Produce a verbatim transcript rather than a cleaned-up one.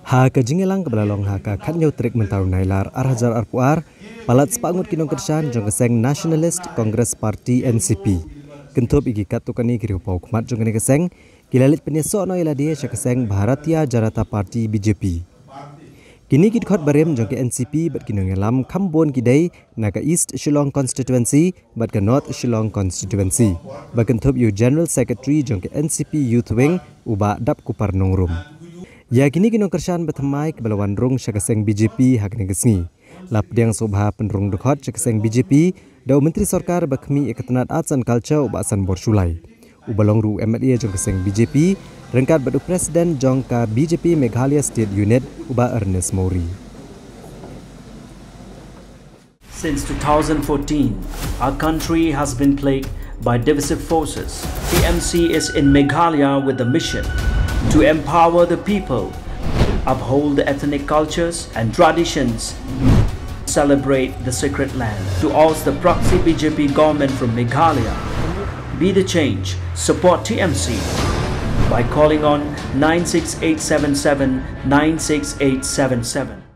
Ha ka jingelang ka belalong ha ka kanyo trik mentau nailar arhajar arpuar palat sepangut kinong kersan jong keseng Nationalist Congress Party N C P. Kentup igi katukani kiri upau kumat jong kene keseng kilalit penyesok no iladia sya keseng Bharatiya Janata Party B J P. Kini kit khot barem jong ke N C P bat kinong ngelam Khambon kidai naga East Shillong Constituency bat ke North Shillong Constituency. Ba kentup yu General Secretary jong ke N C P Youth Wing uba dap kupar nongrum. Ya kini kinong kersan bertemai ke belawan rung syakaseng B J P hak negesngi. Lap diang sobha penrung dekhot syakaseng B J P dau Menteri Sarkar bakmi Ekatanat Arts and Culture ubasan borsulai. Ubalong ru M L A jong kaseng B J P rengkat badu Presiden jong ka B J P Meghalaya State Unit uba Ernest Mori. Since two thousand fourteen, our country has been plagued by divisive forces. T M C is in Meghalaya with the mission to empower the people, uphold the ethnic cultures and traditions, celebrate the sacred land. To oust the proxy B J P government from Meghalaya, be the change, support T M C by calling on nine six eight seven seven nine six eight seven seven.